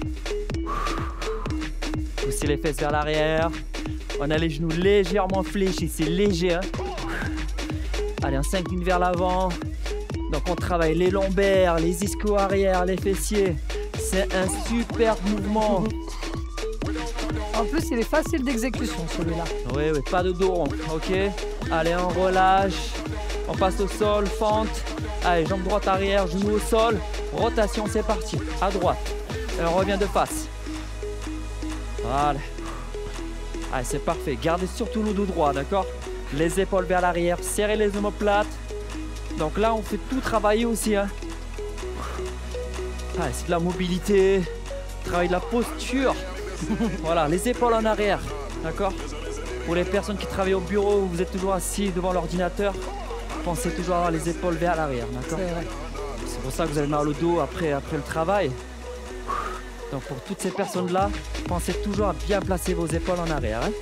Poussez les fesses vers l'arrière. On a les genoux légèrement fléchis, c'est léger, hein? Allez, on s'incline vers l'avant. Donc on travaille les lombaires, les ischios arrière, les fessiers. C'est un super mouvement. En plus, il est facile d'exécution celui-là. Oui, oui, pas de dos rond, ok? Allez, on relâche. On passe au sol, fente. Allez, jambe droite arrière, genou au sol. Rotation, c'est parti. À droite. Et on revient de face. Voilà. Allez, c'est parfait. Gardez surtout le dos droit, d'accord? Les épaules vers l'arrière, serrez les omoplates. Donc là, on fait tout travailler aussi, hein? Allez, c'est de la mobilité. Travail de la posture. Voilà, les épaules en arrière, d'accord? Pour les personnes qui travaillent au bureau, vous êtes toujours assis devant l'ordinateur, pensez toujours à avoir les épaules vers l'arrière, d'accord? C'est vrai. C'est pour ça que vous avez mal au dos après, après le travail. Donc pour toutes ces personnes-là, pensez toujours à bien placer vos épaules en arrière, hein?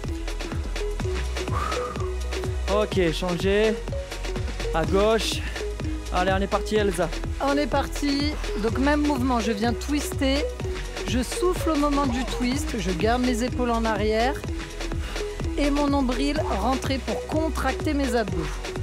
Ok, changez. À gauche. Allez, on est parti, Elsa. On est parti. Donc même mouvement, je viens twister. Je souffle au moment du twist. Je garde mes épaules en arrière. Et mon nombril rentré pour contracter mes abdos.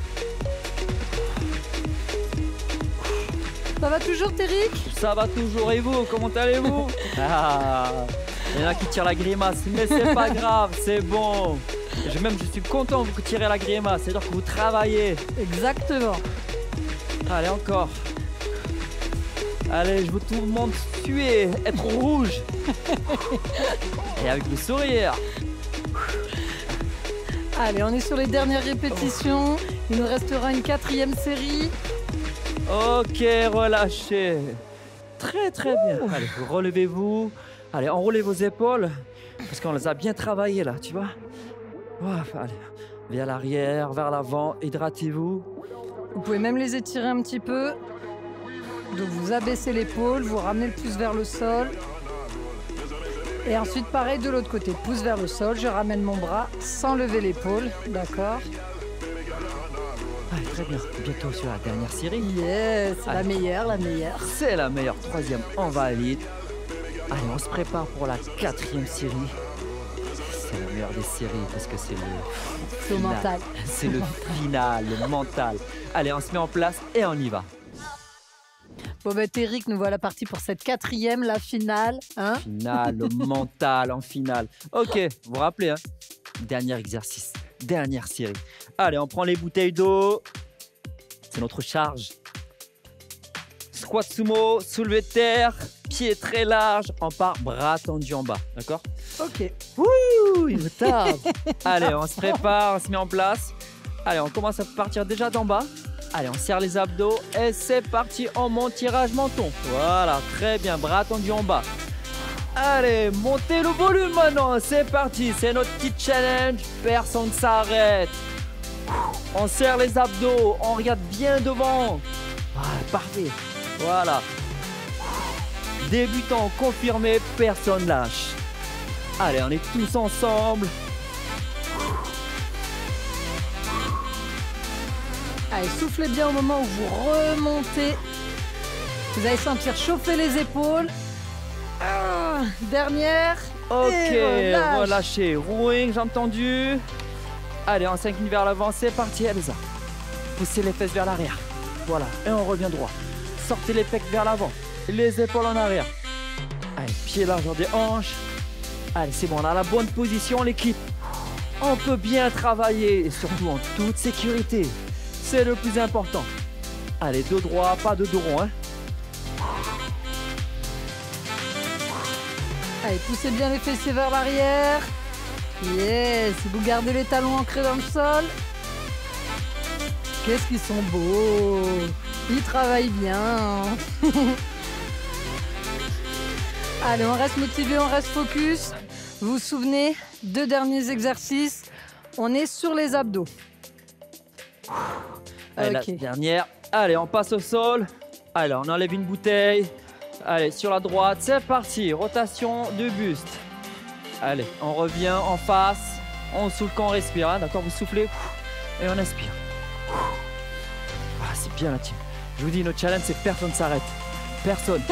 Ça va toujours, Téric? Ça va toujours et vous, comment allez-vous? Ah, il y en a qui tirent la grimace, mais c'est pas grave, c'est bon. Je, même je suis content que vous tirez la grimace, c'est-à-dire que vous travaillez. Exactement. Allez, encore. Allez, je vous tout le monde suer, être rouge. Et avec le sourire. Allez, on est sur les dernières répétitions. Il nous restera une quatrième série. Ok, relâchez. Très très bien. Allez, relevez-vous. Allez, enroulez vos épaules. Parce qu'on les a bien travaillées là, tu vois. Ouah, allez, vers l'arrière, vers l'avant, hydratez-vous. Vous pouvez même les étirer un petit peu. Donc vous abaissez l'épaule, vous ramenez le pouce vers le sol. Et ensuite pareil de l'autre côté, pouce vers le sol, je ramène mon bras sans lever l'épaule, d'accord? Allez, très bien. Bientôt sur la dernière série. Yes, c'est la Allez. meilleure, la meilleure. C'est la meilleure. Troisième, on valide. Allez, on se prépare pour la quatrième série. C'est la meilleure des séries parce que c'est le... C'est au final. mental. C'est le final, le mental. Allez, on se met en place et on y va. Bon ben Terric, nous voilà partis pour cette quatrième, la finale. Hein. Finale, le mental en finale. Ok, vous vous rappelez, hein? Dernier exercice, dernière série. Allez, on prend les bouteilles d'eau. C'est notre charge. Squat sumo, soulevé de terre, pied très large. On part bras tendus en bas, d'accord? Ok. Ouh, il me tape. Allez, on se prépare, on se met en place. Allez, on commence à partir déjà d'en bas. Allez, on serre les abdos et c'est parti, on monte, tirage menton. Voilà, très bien, bras tendus en bas. Allez, montez le volume maintenant, c'est parti, c'est notre petit challenge, personne ne s'arrête. On serre les abdos, on regarde bien devant. Voilà, parfait, voilà. Débutant, confirmé, personne lâche. Allez, on est tous ensemble. Allez, soufflez bien au moment où vous remontez. Vous allez sentir chauffer les épaules. Ah, dernière. Ok, Et relâche. relâchez. Rowing, j'ai entendu. Allez, on s'incline vers l'avant, c'est parti, Elsa. Poussez les fesses vers l'arrière. Voilà, et on revient droit. Sortez les pecs vers l'avant, les épaules en arrière. Allez, pied largeur des hanches. Allez, c'est bon, on a la bonne position, l'équipe. On peut bien travailler, et surtout en toute sécurité. C'est le plus important. Allez, dos droit, pas de dos rond, hein. Allez, poussez bien les fessiers vers l'arrière. Yes, vous gardez les talons ancrés dans le sol. Qu'est-ce qu'ils sont beaux. Ils travaillent bien. Allez, on reste motivé, on reste focus. Vous vous souvenez, deux derniers exercices. On est sur les abdos. Allez, Ok. la dernière. Allez, on passe au sol. Allez, on enlève une bouteille. Allez, sur la droite, c'est parti. Rotation du buste. Allez, on revient en face. On souffle quand on respire, hein, d'accord? Vous soufflez et on inspire. Ah, c'est bien la team. Je vous dis, notre challenge, c'est personne ne s'arrête. Personne.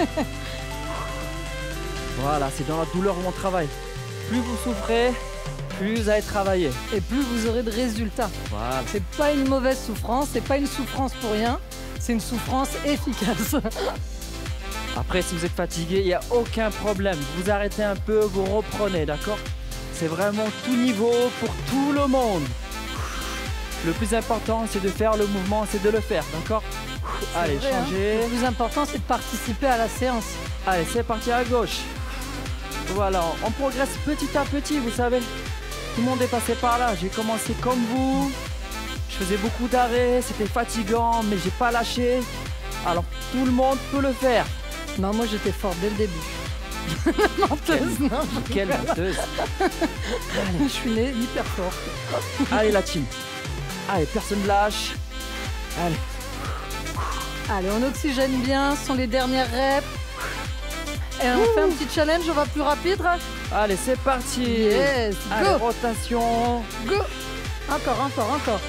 Voilà, c'est dans la douleur où on travaille. Plus vous souffrez, plus vous allez travailler. Et plus vous aurez de résultats. Voilà. C'est pas une mauvaise souffrance, c'est pas une souffrance pour rien. C'est une souffrance efficace. Après, si vous êtes fatigué, il n'y a aucun problème. Vous arrêtez un peu, vous reprenez, d'accord? C'est vraiment tout niveau pour tout le monde. Le plus important, c'est de faire le mouvement, c'est de le faire, d'accord? Allez, vrai, hein. changez. Le plus important, c'est de participer à la séance. Allez, c'est parti à gauche. Voilà, on progresse petit à petit, vous savez. Tout le monde est passé par là. J'ai commencé comme vous. Je faisais beaucoup d'arrêts, c'était fatigant, mais j'ai pas lâché. Alors, tout le monde peut le faire. Non, moi j'étais forte dès le début. Menteuse, non. Quelle menteuse. Je suis née hyper fort. Allez, la team. Allez, personne lâche. Allez. Allez, on oxygène bien, ce sont les dernières reps. Et on fait un petit challenge, on va plus rapide. Allez, c'est parti. Yes, Allez, go, rotation. go. Encore, encore, encore.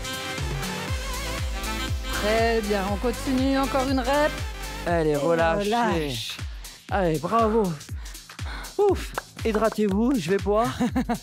Très bien, on continue, encore une rep. Allez, relâchez. relâche. Allez, bravo. Ouf. Hydratez-vous, je vais boire.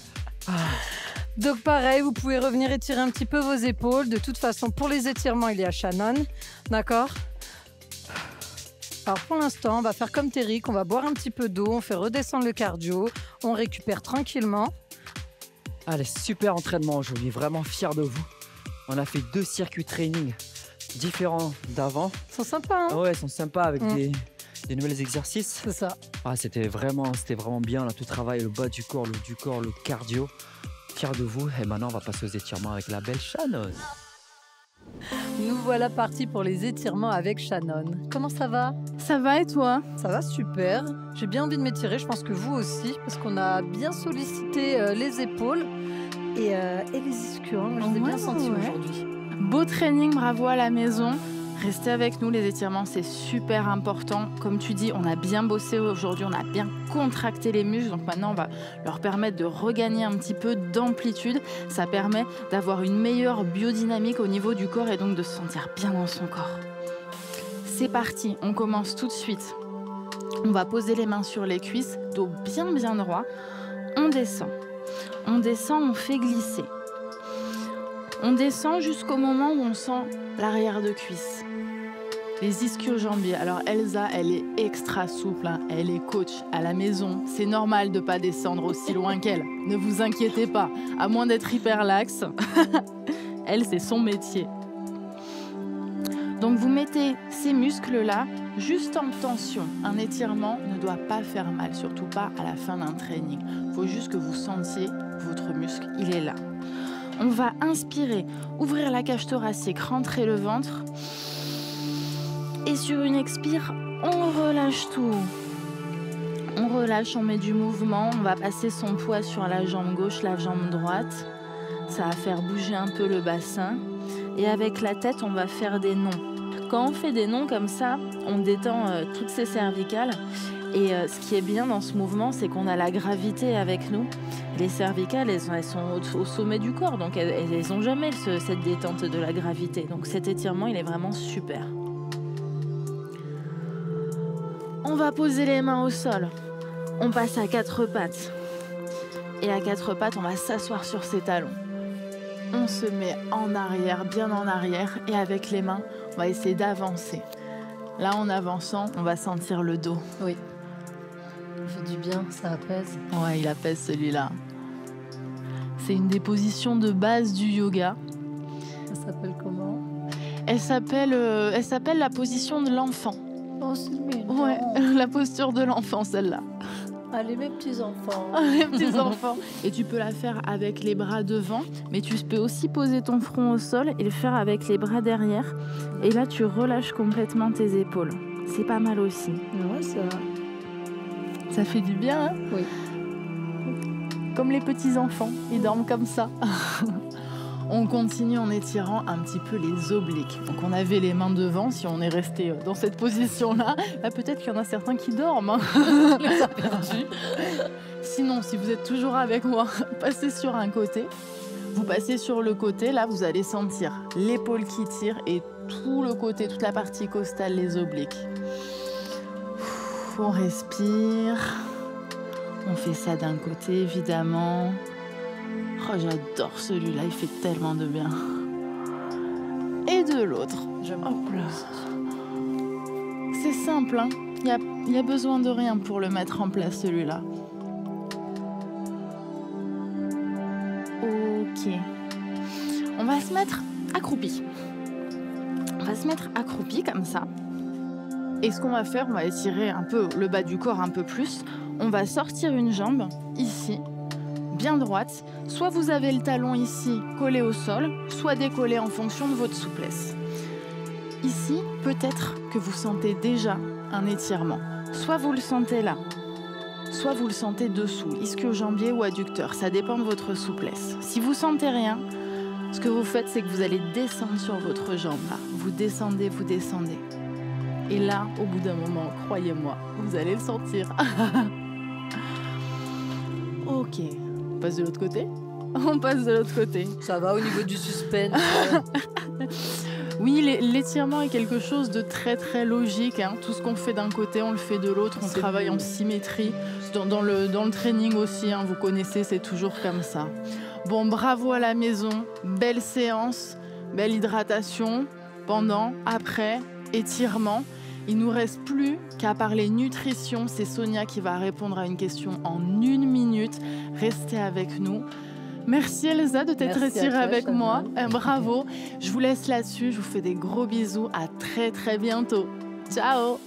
Donc pareil, vous pouvez revenir étirer un petit peu vos épaules. De toute façon, pour les étirements, il y a Shannon. D'accord? Alors pour l'instant, on va faire comme Terric, on va boire un petit peu d'eau, on fait redescendre le cardio, on récupère tranquillement. Allez, super entraînement aujourd'hui, vraiment fier de vous. On a fait deux circuits training différents d'avant. Ils sont sympas, hein? Ouais, ils sont sympas avec Mm. des, des nouveaux exercices. C'est ça. Ah, c'était vraiment, c'était vraiment bien, là, tout travail, le bas du corps, le haut du corps, le cardio. Fier de vous. Et maintenant, on va passer aux étirements avec la belle Shannon. Nous voilà partis pour les étirements avec Shannon. Comment ça va? Ça va et toi? Ça va super. J'ai bien envie de m'étirer, je pense que vous aussi, parce qu'on a bien sollicité euh, les épaules et, euh, et les ischions. Je les ai bien Ouais, sentis ouais. aujourd'hui. Beau training, bravo à la maison. Restez avec nous, les étirements, c'est super important. Comme tu dis, on a bien bossé aujourd'hui, on a bien contracté les muscles. Donc maintenant, on va leur permettre de regagner un petit peu d'amplitude. Ça permet d'avoir une meilleure biodynamique au niveau du corps et donc de se sentir bien dans son corps. C'est parti, on commence tout de suite. On va poser les mains sur les cuisses, dos bien bien droit. On descend. On descend, on fait glisser. On descend jusqu'au moment où on sent l'arrière de cuisse. Les ischio-jambiers. Alors Elsa, elle est extra souple, hein. Elle est coach à la maison. C'est normal de ne pas descendre aussi loin qu'elle. Ne vous inquiétez pas, à moins d'être hyper laxe. Elle, c'est son métier. Donc vous mettez ces muscles-là juste en tension. Un étirement ne doit pas faire mal, surtout pas à la fin d'un training. Il faut juste que vous sentiez votre muscle, il est là. On va inspirer, ouvrir la cage thoracique, rentrer le ventre. Et sur une expire, on relâche tout. On relâche, on met du mouvement. On va passer son poids sur la jambe gauche, la jambe droite. Ça va faire bouger un peu le bassin. Et avec la tête, on va faire des nons. Quand on fait des nons comme ça, on détend euh, toutes ces cervicales. Et euh, ce qui est bien dans ce mouvement, c'est qu'on a la gravité avec nous. Les cervicales, elles, elles sont au, au sommet du corps, donc elles n'ont jamais ce, cette détente de la gravité. Donc cet étirement, il est vraiment super. On va poser les mains au sol. On passe à quatre pattes. Et à quatre pattes, on va s'asseoir sur ses talons. On se met en arrière, bien en arrière. Et avec les mains, on va essayer d'avancer. Là, en avançant, on va sentir le dos. Oui. Ça fait du bien, ça apaise. Ouais, il apaise celui-là. C'est une des positions de base du yoga. Ça s'appelle comment? Elle s'appelle, euh, elle s'appelle la position de l'enfant. Oh, c'est mignon. Ouais, la posture de l'enfant, celle-là. Allez, mes petits-enfants. Les petits-enfants. Et tu peux la faire avec les bras devant, mais tu peux aussi poser ton front au sol et le faire avec les bras derrière. Et là, tu relâches complètement tes épaules. C'est pas mal aussi. Ouais, ça va. Ça fait du bien, hein? Oui. Comme les petits-enfants, ils dorment comme ça. On continue en étirant un petit peu les obliques. Donc on avait les mains devant, si on est resté dans cette position-là, là, peut-être qu'il y en a certains qui dorment. Hein. On les a perdus. Sinon, si vous êtes toujours avec moi, passez sur un côté. Vous passez sur le côté, là vous allez sentir l'épaule qui tire et tout le côté, toute la partie costale, les obliques. On respire. On fait ça d'un côté, évidemment. Oh, j'adore celui-là, il fait tellement de bien. Et de l'autre. Hop là. C'est simple, hein. Il n'y a, y a besoin de rien pour le mettre en place, celui-là. Ok. On va se mettre accroupi. On va se mettre accroupi comme ça. Et ce qu'on va faire, on va étirer un peu le bas du corps un peu plus. On va sortir une jambe, ici, bien droite. Soit vous avez le talon ici, collé au sol, soit décollé en fonction de votre souplesse. Ici, peut-être que vous sentez déjà un étirement. Soit vous le sentez là, soit vous le sentez dessous, ischio-jambier ou adducteur. Ça dépend de votre souplesse. Si vous sentez rien, ce que vous faites, c'est que vous allez descendre sur votre jambe. Là. Vous descendez, vous descendez. Et là, au bout d'un moment, croyez-moi, vous allez le sentir. Ok, on passe de l'autre côté. On passe de l'autre côté. Ça va au niveau du suspense. Oui, l'étirement est quelque chose de très très logique. Hein. Tout ce qu'on fait d'un côté, on le fait de l'autre. On travaille en symétrie. Dans, dans, le, dans le training aussi, hein, vous connaissez, c'est toujours comme ça. Bon, bravo à la maison. Belle séance, belle hydratation. Pendant, après, étirement. Il ne nous reste plus qu'à parler nutrition. C'est Sonia qui va répondre à une question en une minute. Restez avec nous. Merci Elsa de t'être retirée avec Chanel. moi. Euh, bravo. Je vous laisse là-dessus. Je vous fais des gros bisous. À très très bientôt. Ciao.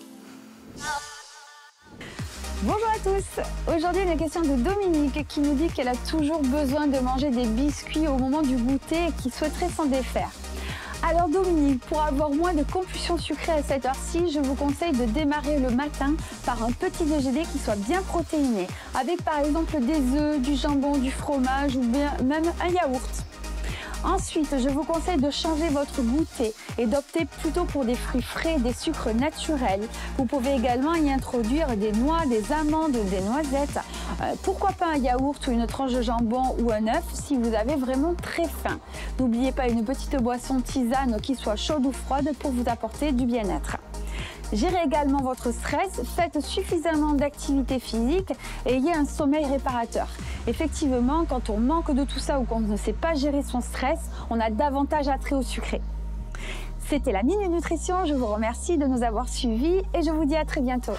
Bonjour à tous. Aujourd'hui, une question de Dominique qui nous dit qu'elle a toujours besoin de manger des biscuits au moment du goûter et qui souhaiterait s'en défaire. Alors Dominique, pour avoir moins de compulsions sucrées à cette heure-ci, je vous conseille de démarrer le matin par un petit déjeuner qui soit bien protéiné, avec par exemple des œufs, du jambon, du fromage ou bien même un yaourt. Ensuite, je vous conseille de changer votre goûter et d'opter plutôt pour des fruits frais, des sucres naturels. Vous pouvez également y introduire des noix, des amandes, des noisettes. Euh, pourquoi pas un yaourt ou une tranche de jambon ou un œuf si vous avez vraiment très faim. N'oubliez pas une petite boisson tisane qui soit chaude ou froide pour vous apporter du bien-être. Gérez également votre stress, faites suffisamment d'activité physique et ayez un sommeil réparateur. Effectivement, quand on manque de tout ça ou qu'on ne sait pas gérer son stress, on a davantage attrait au sucré. C'était la Minute Nutrition, je vous remercie de nous avoir suivis et je vous dis à très bientôt.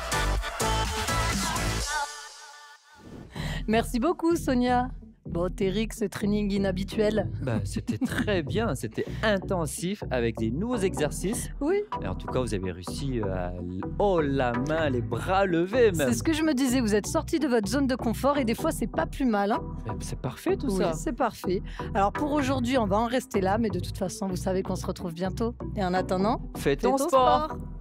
Merci beaucoup, Sonia. Bon, Téric, ce training inhabituel. Bah, c'était très bien, c'était intensif avec des nouveaux exercices. Oui. Et en tout cas, vous avez réussi à haut la main, les bras levés même. C'est ce que je me disais, vous êtes sortis de votre zone de confort et des fois, c'est pas plus mal. Hein, c'est parfait tout oui, ça. C'est parfait. Alors pour aujourd'hui, on va en rester là, mais de toute façon, vous savez qu'on se retrouve bientôt. Et en attendant, fais fais ton ton sport. sport.